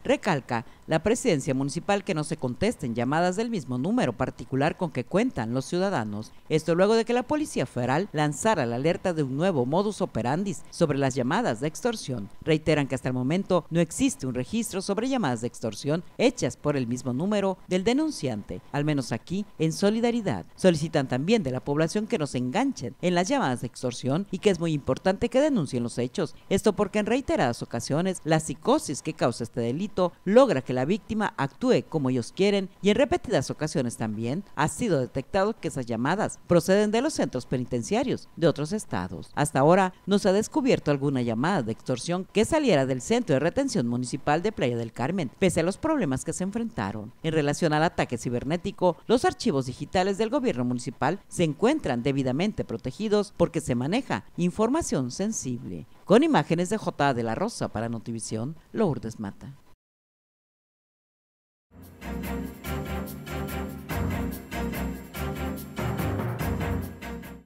Recalca la presidencia municipal que no se contesten llamadas del mismo número particular con que cuentan los ciudadanos. Esto luego de que la Policía Federal lanzara la alerta de un nuevo modus operandi sobre las llamadas de extorsión. Reiteran que hasta el momento no existe un registro sobre llamadas de extorsión hechas por el mismo número del denunciante, al menos aquí en Solidaridad. Solicitan también de la población que no se enganchen en las llamadas de extorsión y que es muy importante que denuncien los hechos. Esto porque en reiteradas ocasiones la psicosis que causa este delito logra que la víctima actúe como ellos quieren y en repetidas ocasiones también ha sido detectado que esas llamadas proceden de los centros penitenciarios de otros estados. Hasta ahora no se ha descubierto alguna llamada de extorsión que saliera del Centro de Retención Municipal de Playa del Carmen, pese a los problemas que se enfrentaron. En relación al ataque cibernético, los archivos digitales del gobierno municipal se encuentran debidamente protegidos porque se maneja información sensible. Con imágenes de J. de la Rosa para Notivisión, Lourdes Mata.